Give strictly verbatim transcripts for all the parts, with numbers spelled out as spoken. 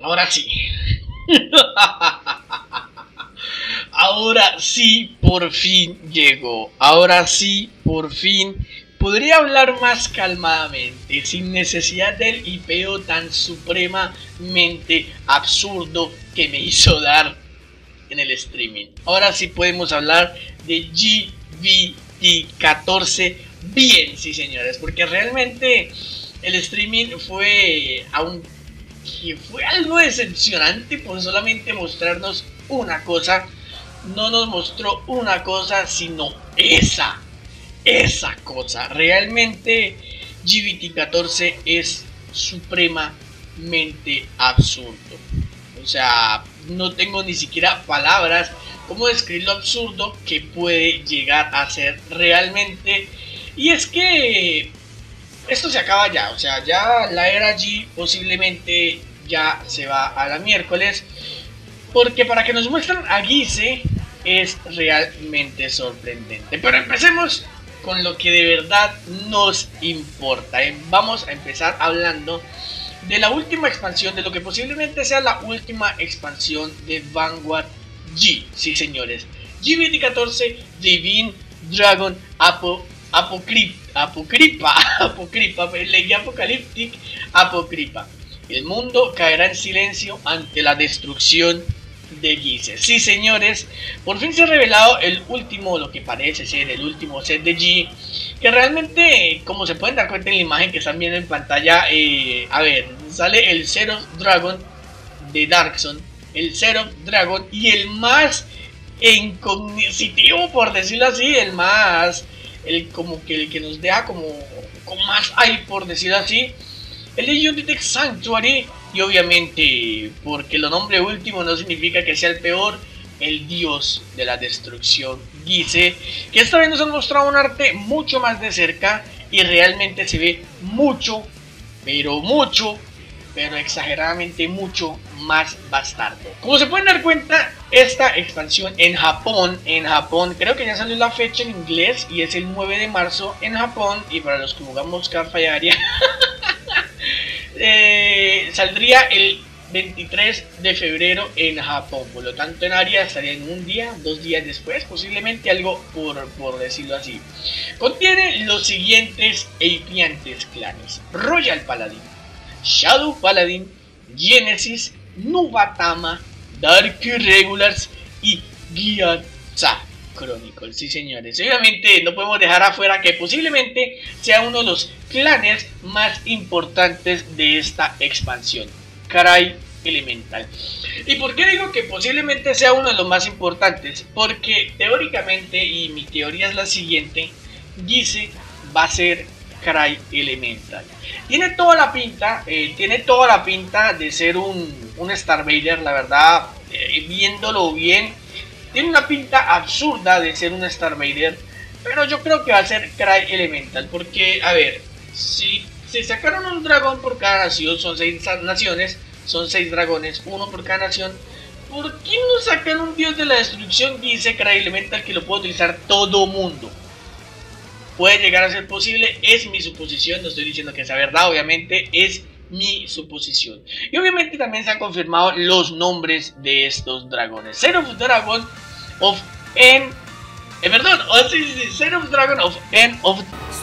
Ahora sí. Ahora sí, por fin llegó. Ahora sí, por fin podría hablar más calmadamente, sin necesidad del hipeo tan supremamente absurdo que me hizo dar en el streaming. Ahora sí podemos hablar de G V T catorce bien, sí señores, porque realmente el streaming fue aún que fue algo decepcionante por solamente mostrarnos una cosa. No nos mostró una cosa, sino esa, esa cosa. Realmente G V T catorce es supremamente absurdo. O sea, no tengo ni siquiera palabras como describir lo absurdo que puede llegar a ser realmente. Y es que esto se acaba ya, o sea, ya la era G posiblemente ya se va a la miércoles. Porque para que nos muestren a Guise es realmente sorprendente. Pero empecemos con lo que de verdad nos importa. Vamos a empezar hablando de la última expansión, de lo que posiblemente sea la última expansión de Vanguard G. Sí señores, G V T catorce Divine Dragon Apo, Apocrypha, Apocrypha, Apocrypha, leí Apocalyptic Apocrypha. El mundo caerá en silencio ante la destrucción de Guise. Sí señores, por fin se ha revelado el último, lo que parece ser el último set de G, que realmente, como se pueden dar cuenta en la imagen que están viendo en pantalla, eh, a ver, sale el Zero Dragon de Darkson, el Zero Dragon y el más incognitivo, por decirlo así, el más, el como que el que nos deja como con más hype, por decirlo así, el de Unitech Sanctuary. Y obviamente, porque lo nombre último no significa que sea el peor, el dios de la destrucción, Guise, que esta vez nos han mostrado un arte mucho más de cerca y realmente se ve mucho, pero mucho, pero exageradamente mucho más bastardo. Como se pueden dar cuenta, esta expansión en Japón, en Japón, creo que ya salió la fecha en inglés y es el nueve de marzo en Japón, y para los que jugamos Carfire Area Eh, saldría el veintitrés de febrero en Japón. Por lo tanto en Aria estaría en un día, dos días después, posiblemente algo por, por decirlo así. Contiene los siguientes eipiantes clanes: Royal Paladin, Shadow Paladin, Genesis, Nubatama, Dark Irregulars y Gyatso Chronicles. Sí señores, obviamente no podemos dejar afuera que posiblemente sea uno de los clanes más importantes de esta expansión, Karai Elemental. ¿Y por qué digo que posiblemente sea uno de los más importantes? Porque teóricamente, y mi teoría es la siguiente, Guise va a ser Karai Elemental. Tiene toda la pinta, eh, tiene toda la pinta de ser un, un Starvader, la verdad, eh, viéndolo bien. Tiene una pinta absurda de ser un Starvader, pero yo creo que va a ser Karai Elemental, porque, a ver, si se sacaron un dragón por cada nación, son seis naciones, son seis dragones, uno por cada nación, ¿por qué no sacan un dios de la destrucción? Dice Karai Elemental que lo puede utilizar todo mundo. Puede llegar a ser posible, es mi suposición, no estoy diciendo que sea verdad, obviamente es mi suposición. Y obviamente también se han confirmado los nombres de estos dragones: Zero Dragon of N, eh, perdón, oh, sí, sí, Zero Dragon of N of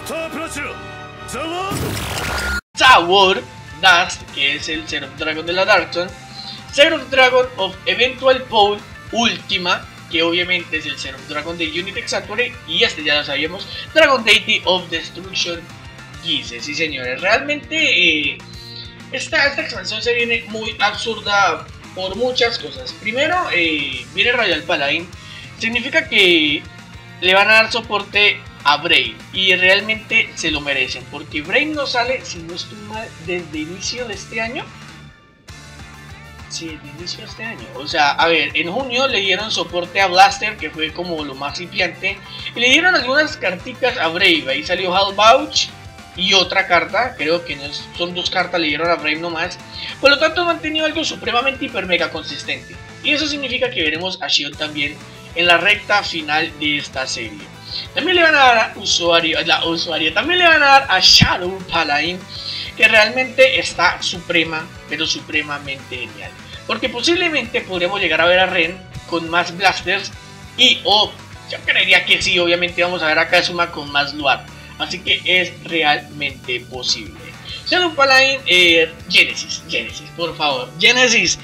Tower Dust, que es el Zero Dragon de la Darkson, Zero Dragon of Eventual Pole Ultima, que obviamente es el Zero Dragon de Unitech Sanctuary, y este ya lo sabíamos, Dragon Deity of Destruction Guise. Sí señores, realmente eh, esta, esta expansión se viene muy absurda por muchas cosas. Primero, eh, viene Royal Paladin, significa que le van a dar soporte a Brave, y realmente se lo merecen, porque Brave no sale, si no estoy mal, desde inicio de este año. Sí, desde inicio de este año. O sea, a ver, en junio le dieron soporte a Blaster, que fue como lo más incipiente, y le dieron algunas carticas a Brave. Ahí salió Halbauch y otra carta, creo que no es, son dos cartas, le dieron a Brave nomás. Por lo tanto, no han tenido algo supremamente hiper mega consistente, y eso significa que veremos a Shion también en la recta final de esta serie. También le van a dar a usuario, la usuario, también le van a dar a Shadow Paladin, que realmente está suprema, pero supremamente genial. Porque posiblemente podríamos llegar a ver a Ren con más blasters y o yo creería que sí, obviamente vamos a ver a Kazuma con más Luar. Así que es realmente posible. Shadow Paladin, eh, Genesis, Genesis, por favor, Genesis.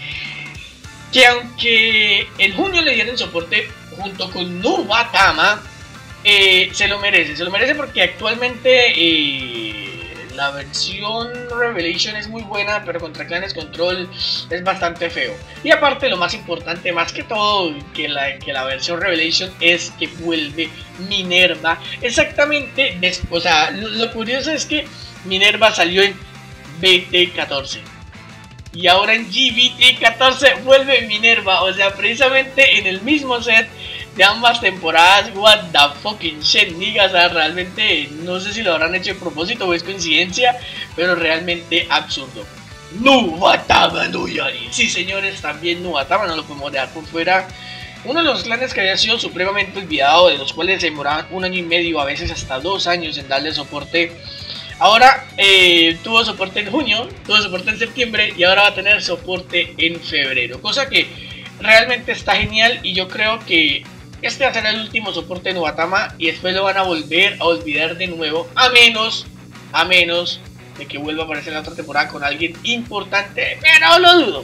Que aunque en junio le dieron soporte junto con Nubatama, eh, se lo merece, se lo merece porque actualmente eh, la versión Revelation es muy buena, pero contra Clanes Control es bastante feo. Y aparte, lo más importante, más que todo que la, que la versión Revelation, es que vuelve Minerva exactamente después. O sea, lo, lo curioso es que Minerva salió en B T catorce. Y ahora en G B T catorce vuelve Minerva, o sea, precisamente en el mismo set de ambas temporadas. What the fucking shit, nigga. O sea, realmente no sé si lo habrán hecho a propósito o es coincidencia, pero realmente absurdo. Nubatama no Yari. Sí, señores, también Nubatama, no lo podemos dejar por fuera. Uno de los clanes que había sido supremamente olvidado, de los cuales se demoraban un año y medio, a veces hasta dos años en darle soporte. Ahora eh, tuvo soporte en junio, tuvo soporte en septiembre y ahora va a tener soporte en febrero. Cosa que realmente está genial y yo creo que este va a ser el último soporte de Nubatama y después lo van a volver a olvidar de nuevo. A menos, a menos de que vuelva a aparecer en la otra temporada con alguien importante, pero lo dudo.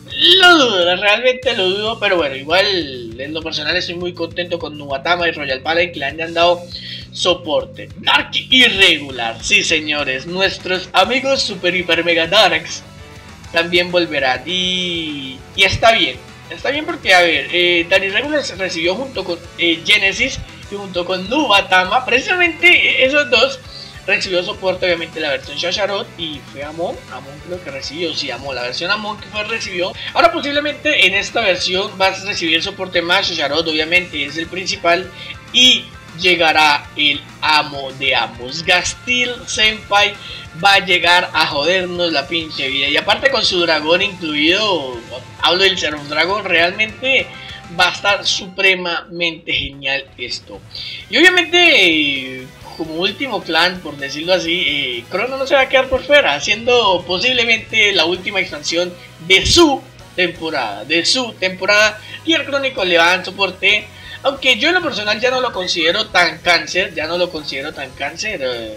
Lo dudo, realmente lo dudo, pero bueno, igual en lo personal estoy muy contento con Nubatama y Royal Paladin que le hayan dado soporte. Dark Irregular, sí señores, nuestros amigos Super Hiper Mega Darks también volverán y, y está bien, está bien porque a ver, eh, Dark Irregular se recibió junto con eh, Genesis y junto con Nubatama, precisamente esos dos. Recibió soporte obviamente la versión Shasharot y fue Amon, Amon creo que recibió, sí, Amon, la versión Amon que fue recibió. Ahora posiblemente en esta versión vas a recibir soporte más, Shasharot obviamente es el principal y llegará el amo de ambos. Gastil Senpai va a llegar a jodernos la pinche vida y aparte con su dragón incluido, hablo del Zero Dragon, realmente va a estar supremamente genial esto. Y obviamente como último clan, por decirlo así, eh, Chrono no se va a quedar por fuera, siendo posiblemente la última expansión de su temporada, de su temporada, y el Crónico le va a dar soporte, aunque yo en lo personal ya no lo considero tan cáncer, ya no lo considero tan cáncer,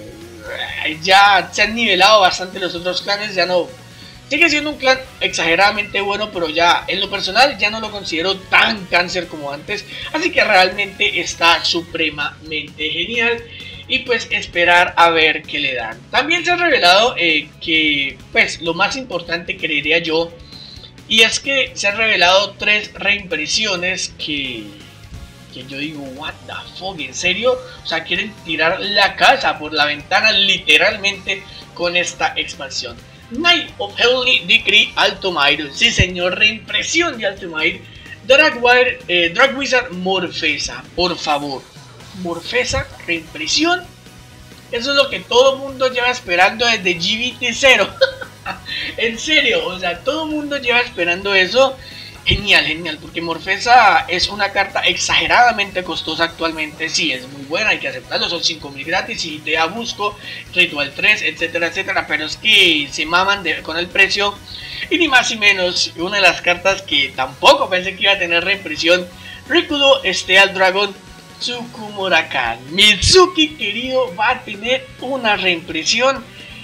eh, ya se han nivelado bastante los otros clanes, ya no, sigue siendo un clan exageradamente bueno, pero ya en lo personal ya no lo considero tan cáncer como antes, así que realmente está supremamente genial. Y pues esperar a ver qué le dan. También se ha revelado eh, que pues lo más importante creería yo, y es que se han revelado tres reimpresiones que, que yo digo what the fuck, en serio, o sea, quieren tirar la casa por la ventana literalmente con esta expansión. Knight of Heavenly Decree Altomair, sí señor, reimpresión de Altomair. Dragwire, eh, Drag Wizard Morfesa, por favor. Morfesa, reimpresión. Eso es lo que todo el mundo lleva esperando desde G B T cero. En serio, o sea, todo el mundo lleva esperando eso. Genial, genial, porque Morfesa es una carta exageradamente costosa actualmente. Sí, es muy buena, hay que aceptarlo, son cinco mil gratis y te da busco, Ritual tres, etcétera, etcétera. Pero es que se maman de, con el precio. Y ni más ni menos, una de las cartas que tampoco pensé que iba a tener reimpresión, Rikudo Steel Dragon Tsukumurakan. Mitsuki querido va a tener una reimpresión.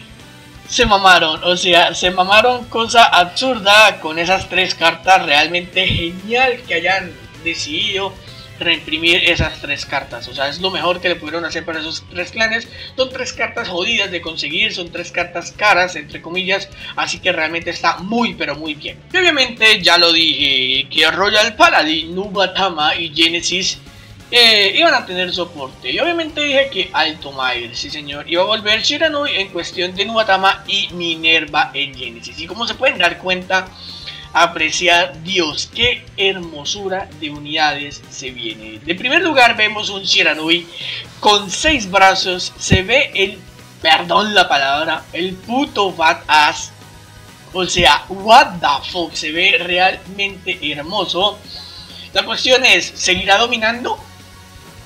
Se mamaron, o sea, se mamaron, cosa absurda con esas tres cartas. Realmente genial que hayan decidido reimprimir esas tres cartas. O sea, es lo mejor que le pudieron hacer para esos tres clanes. Son tres cartas jodidas de conseguir, son tres cartas caras, entre comillas. Así que realmente está muy, pero muy bien. Y obviamente ya lo dije, que Royal Paladin, Nubatama y Genesis Eh, iban a tener soporte. Y obviamente dije que Altomair, sí señor, iba a volver Shiranui en cuestión de Nubatama y Minerva en Genesis. Y como se pueden dar cuenta, apreciar, Dios, qué hermosura de unidades se viene. De primer lugar vemos un Shiranui con seis brazos. Se ve el, perdón la palabra, el puto badass. O sea, what the fuck, se ve realmente hermoso. La cuestión es, ¿seguirá dominando?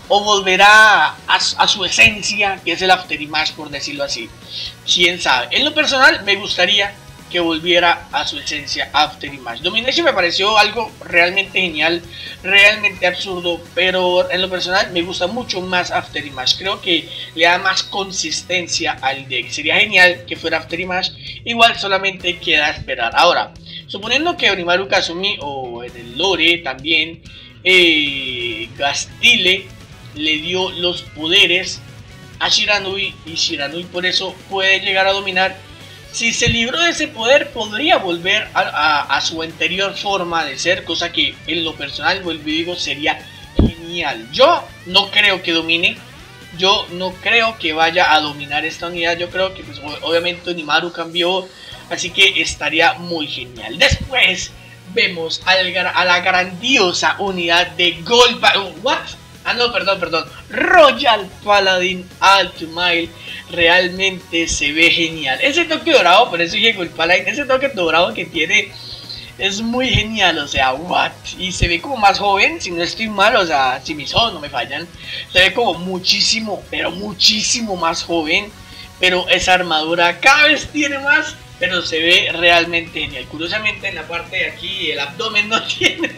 o volverá a, a su esencia, que es el Afterimash, por decirlo así. Quién sabe. En lo personal me gustaría que volviera a su esencia Afterimash. Domination me pareció algo realmente genial, realmente absurdo, pero en lo personal me gusta mucho más Afterimash. Creo que le da más consistencia al deck. Sería genial que fuera Afterimash, igual solamente queda esperar. Ahora, suponiendo que Onimaru Kazumi, o en el lore también, eh, Gastile le dio los poderes a Shiranui, y Shiranui por eso puede llegar a dominar. Si se libró de ese poder, podría volver a, a, a su anterior forma de ser, cosa que en lo personal, vuelvo y digo, sería genial. Yo no creo que domine, yo no creo que vaya a dominar esta unidad. Yo creo que pues, obviamente Onimaru cambió, así que estaría muy genial. Después vemos al, a la grandiosa unidad de Gold... ¿What? Ah, no, perdón, perdón. Royal Paladin Altumile. Realmente se ve genial. Ese toque dorado, por eso dije Gold Paladin. Ese toque dorado que tiene es muy genial. O sea, what? Y se ve como más joven, si no estoy mal. O sea, si mis ojos no me fallan. Se ve como muchísimo, pero muchísimo más joven. Pero esa armadura cada vez tiene más. Pero se ve realmente genial. Curiosamente en la parte de aquí el abdomen no tiene.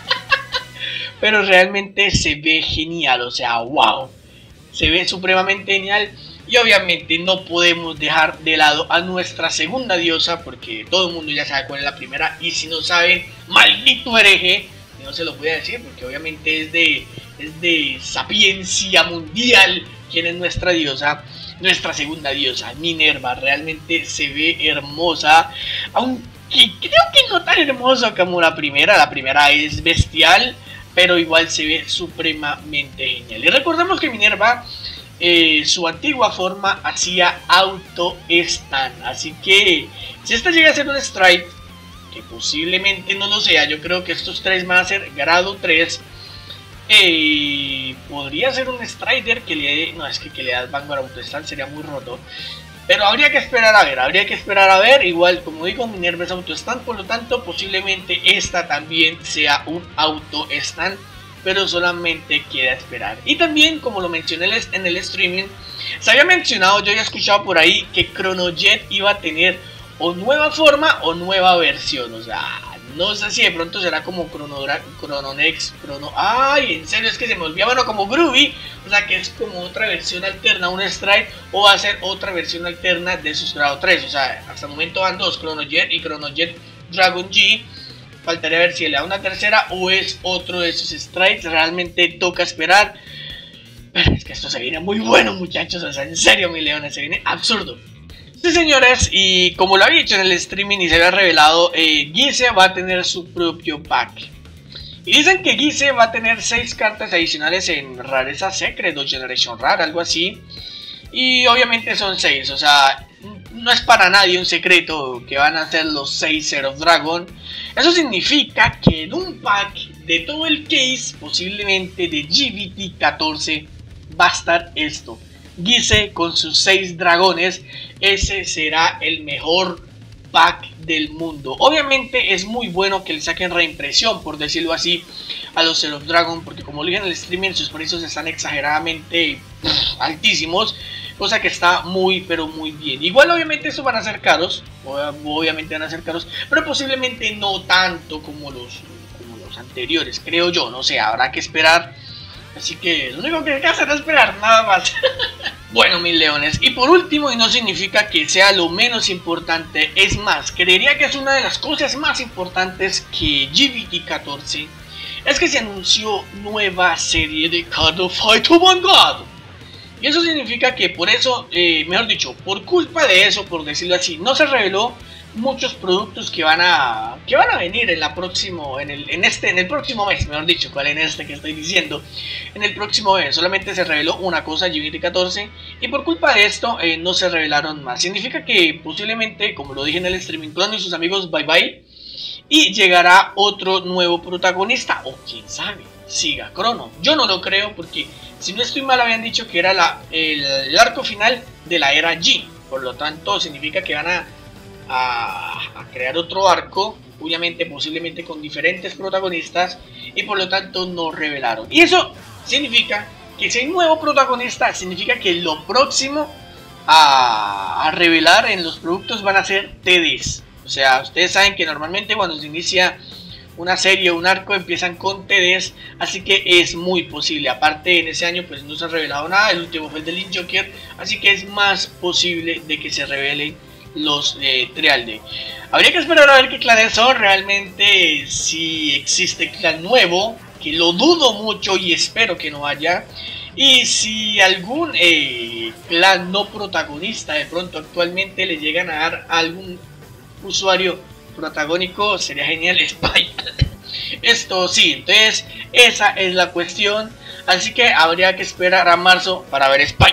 Pero realmente se ve genial, o sea, wow. Se ve supremamente genial. Y obviamente no podemos dejar de lado a nuestra segunda diosa, porque todo el mundo ya sabe cuál es la primera. Y si no saben, maldito hereje, no se los voy a decir, porque obviamente es de, es de sapiencia mundial quién es nuestra diosa. Nuestra segunda diosa, Minerva. Realmente se ve hermosa, aunque creo que no tan hermosa como la primera. La primera es bestial, pero igual se ve supremamente genial. Y recordemos que Minerva, eh, su antigua forma hacía auto-stun. Así que si esta llega a ser un strike, que posiblemente no lo sea, yo creo que estos tres van a ser grado tres. Eh, podría ser un Strider que le dé... No, es que que le da Vanguard auto-stun sería muy roto. Pero habría que esperar a ver, habría que esperar a ver. Igual, como digo, Minerva es auto-stun, por lo tanto, posiblemente esta también sea un auto-stun, pero solamente queda esperar. Y también, como lo mencioné en el streaming, se había mencionado, yo había escuchado por ahí que Chronojet iba a tener o nueva forma o nueva versión. O sea, no sé si de pronto será como Chronodra Chrononex, Chrono... ¡Ay! En serio, es que se me olvidaba, bueno, como Groovy. O sea, que es como otra versión alterna, un Strike, o va a ser otra versión alterna de sus grado tres. O sea, hasta el momento van dos, Chronojet y Chronojet Dragon G. Faltaría ver si le da una tercera o es otro de sus strikes. Realmente toca esperar. Pero es que esto se viene muy bueno, muchachos. O sea, en serio, mi leones, se viene absurdo. Sí, señores, y como lo había dicho en el streaming y se había revelado, eh, Guise va a tener su propio pack. Y dicen que Guise va a tener seis cartas adicionales en rareza secret o generation rare, algo así. Y obviamente son seis, o sea, no es para nadie un secreto que van a ser los seis Zero Dragon. Eso significa que en un pack de todo el case, posiblemente de G B T catorce, va a estar esto. Guise con sus seis dragones. Ese será el mejor pack del mundo. Obviamente es muy bueno que le saquen reimpresión, por decirlo así, a los Zero Dragon, porque como lo dije en el streaming, sus precios están exageradamente pff, altísimos, cosa que está muy pero muy bien. Igual obviamente estos van a ser caros, obviamente van a ser caros, pero posiblemente no tanto como los, como los anteriores, creo yo, no sé, habrá que esperar. Así que lo único que hay que hacer es esperar, nada más. Bueno, mis leones, y por último, y no significa que sea lo menos importante, es más, creería que es una de las cosas más importantes que G B T catorce, es que se anunció nueva serie de Card of Fight to Vanguard. Y eso significa que por eso, eh, mejor dicho, por culpa de eso, por decirlo así, no se reveló muchos productos que van a que van a venir en la próximo en el en este en el próximo mes, mejor dicho, cuál en este que estoy diciendo, en el próximo mes. Solamente se reveló una cosa, G B T catorce, y por culpa de esto eh, no se revelaron más. Significa que posiblemente, como lo dije en el streaming, Crono y sus amigos bye bye, y llegará otro nuevo protagonista, o quién sabe, siga Crono. Yo no lo creo, porque si no estoy mal habían dicho que era la, el, el arco final de la era G. Por lo tanto significa que van a A, a crear otro arco, obviamente posiblemente con diferentes protagonistas, y por lo tanto no revelaron. Y eso significa que si hay nuevo protagonista significa que lo próximo a, a revelar en los productos van a ser T Ds. O sea, ustedes saben que normalmente cuando se inicia una serie o un arco empiezan con T Ds, así que es muy posible. Aparte, en ese año pues no se ha revelado nada, el último fue el de Link Joker, así que es más posible de que se revelen los eh, Trial Day. Habría que esperar a ver qué clanes son realmente, si existe clan nuevo, que lo dudo mucho y espero que no haya. Y si algún eh, clan no protagonista de pronto actualmente le llegan a dar a algún usuario protagónico, sería genial. Spy. Esto sí, entonces esa es la cuestión. Así que habría que esperar a marzo para ver Spy.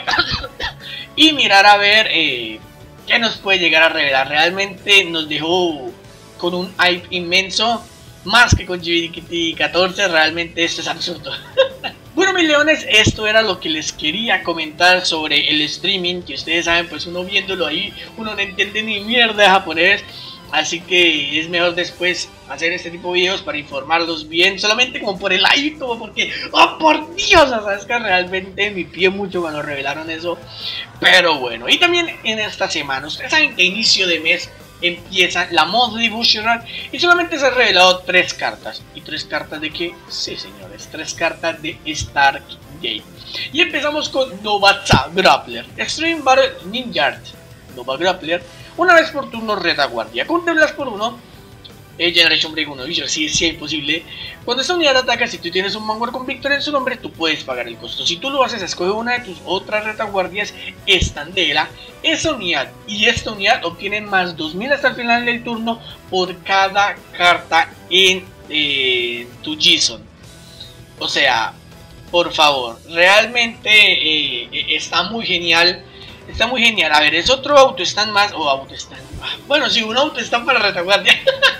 Y mirar a ver eh, qué nos puede llegar a revelar. Realmente nos dejó con un hype inmenso, más que con G B T catorce. Realmente esto es absurdo. Bueno, mis leones, esto era lo que les quería comentar sobre el streaming, que ustedes saben, pues uno viéndolo ahí, uno no entiende ni mierda de japonés, así que es mejor después hacer este tipo de videos para informarlos bien, solamente como por el live, como porque, oh por Dios, o sea, es que realmente me pie mucho cuando revelaron eso, pero bueno. Y también en esta semana, ustedes saben que inicio de mes empieza la Monthly Bushiroad y solamente se han revelado tres cartas. ¿Y tres cartas de qué? Sí, señores, tres cartas de Stargate. Y empezamos con Novatsa Grappler, Extreme Battle Ninja Nova Grappler, una vez por turno retaguardia, contemplas por uno, eh, Generation Break uno, Visual, sí, sí, imposible. Cuando esta unidad ataca, si tú tienes un Vanguard con Victory en su nombre, tú puedes pagar el costo. Si tú lo haces, escoge una de tus otras retaguardias estandela. Esa unidad y esta unidad obtienen más dos mil hasta el final del turno por cada carta en eh, tu G-Zone. O sea, por favor, realmente eh, está muy genial. Está muy genial. A ver, es otro auto stand más. O auto stand. Bueno, sí, un auto stand para retaguardia.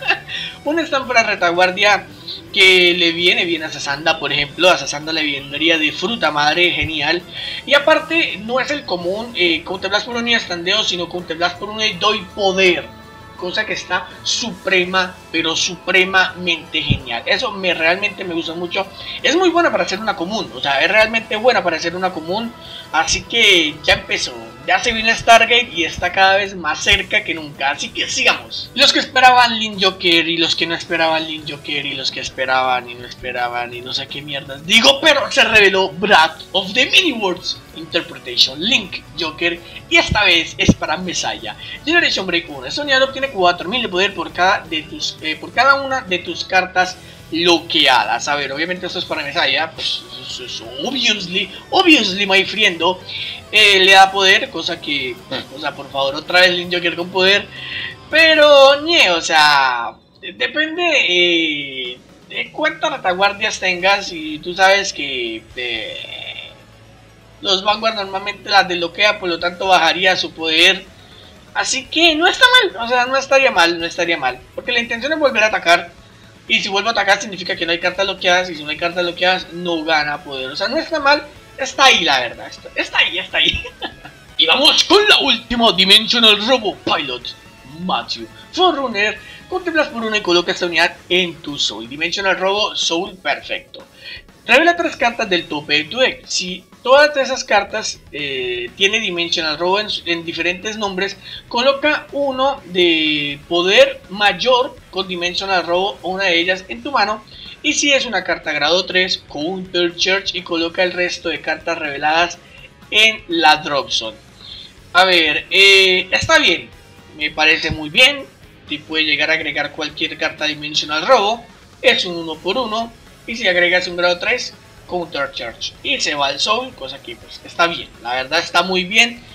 Un stand para retaguardia que le viene bien a Sasanda, por ejemplo. A Sasanda le vendría de fruta madre, genial. Y aparte, no es el común eh, contemplas por un y standeo, sino contemplas por uno y doy poder. Cosa que está suprema, pero supremamente genial. Eso me realmente me gusta mucho. Es muy buena para hacer una común. O sea, es realmente buena para hacer una común. Así que ya empezó. Ya se viene Stargate y está cada vez más cerca que nunca, así que sigamos. Los que esperaban Link Joker y los que no esperaban Link Joker y los que esperaban y no esperaban y no sé qué mierdas digo, pero se reveló Breath of the Mini-Worlds Interpretation Link Joker y esta vez es para Messiah. Generation Break uno, esta unidad obtiene cuatro mil de poder por cada, de tus, eh, por cada una de tus cartas bloqueadas. A ver, obviamente esto es para Messiah, pues, obviously, obviously my friendo, eh, le da poder, cosa que, o sea, por favor, otra vez Link Joker con poder, pero, ñe, o sea, depende eh, de cuántas retaguardias tengas y tú sabes que eh, los Vanguard normalmente las desbloquea, por lo tanto bajaría su poder, así que no está mal, o sea, no estaría mal, no estaría mal, porque la intención es volver a atacar. Y si vuelvo a atacar significa que no hay cartas bloqueadas. Y si no hay cartas bloqueadas no gana poder. O sea, no está mal. Está ahí la verdad. Está, está ahí, está ahí. Y vamos con la última Dimensional Robo Pilot Matthew Forerunner. Contemplas por una y coloca esta unidad en tu Soul. Dimensional Robo Soul perfecto. Revela tres cartas del tope de tu deck. Si todas esas cartas eh, tiene Dimensional Robo en, en diferentes nombres, coloca uno de poder mayor con Dimensional Robo o una de ellas en tu mano. Y si es una carta grado tres, Counter Church y coloca el resto de cartas reveladas en la Drop Zone. A ver, eh, está bien, me parece muy bien. Te puede llegar a agregar cualquier carta Dimensional Robo. Es un uno por uno. Y si agregas un grado tres, Counter Charge y se va al Soul, cosa que pues está bien, la verdad está muy bien.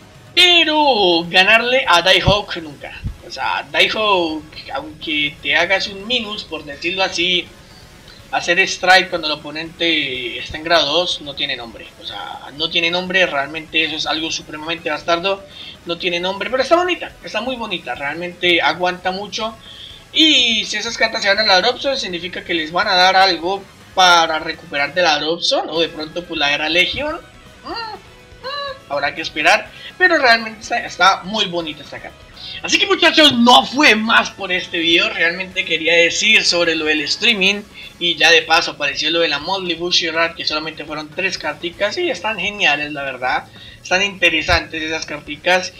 Pero ganarle a Die-Hawk nunca. O sea, Die-Hawk, aunque te hagas un minus, por decirlo así, hacer strike cuando el oponente está en grado dos, no tiene nombre. O sea, no tiene nombre, realmente eso es algo supremamente bastardo. No tiene nombre, pero está bonita, está muy bonita, realmente aguanta mucho. Y si esas cartas se van a la Drop Zone, significa que les van a dar algo para recuperar de la Drop Zone, o de pronto pues la Era Legion. Mm, mm, habrá que esperar, pero realmente está, está muy bonita esta carta. Así que muchachos, no fue más por este video. Realmente quería decir sobre lo del streaming. Y ya de paso apareció lo de la Motley Bushirat, que solamente fueron tres carticas. Y están geniales, la verdad. Están interesantes esas carticas.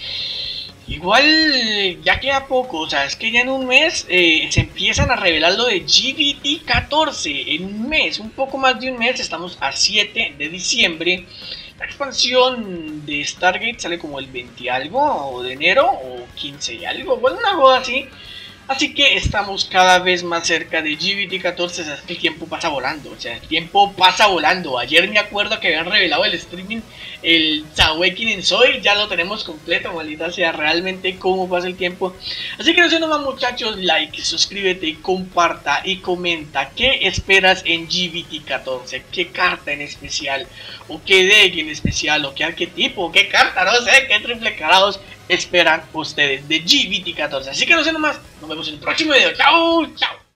Igual ya queda poco, o sea, es que ya en un mes eh, se empiezan a revelar lo de G B T catorce. En un mes, un poco más de un mes, estamos a siete de diciembre. La expansión de Stargate sale como el veinte y algo, o de enero, o quince y algo, bueno, una cosa así. Así que estamos cada vez más cerca de G B T catorce, o sea, es que el tiempo pasa volando, o sea, el tiempo pasa volando. Ayer me acuerdo que habían revelado el streaming, el Awakening Soy, ya lo tenemos completo, maldita sea, realmente cómo pasa el tiempo. Así que no sé nomás muchachos, like, suscríbete, comparta y comenta qué esperas en G B T catorce, qué carta en especial, o qué deck en especial, o qué arquetipo, o qué carta, no sé, qué triple carados esperan ustedes de G B T catorce. Así que no sé nomás, nos vemos en el próximo video. Chao, chao.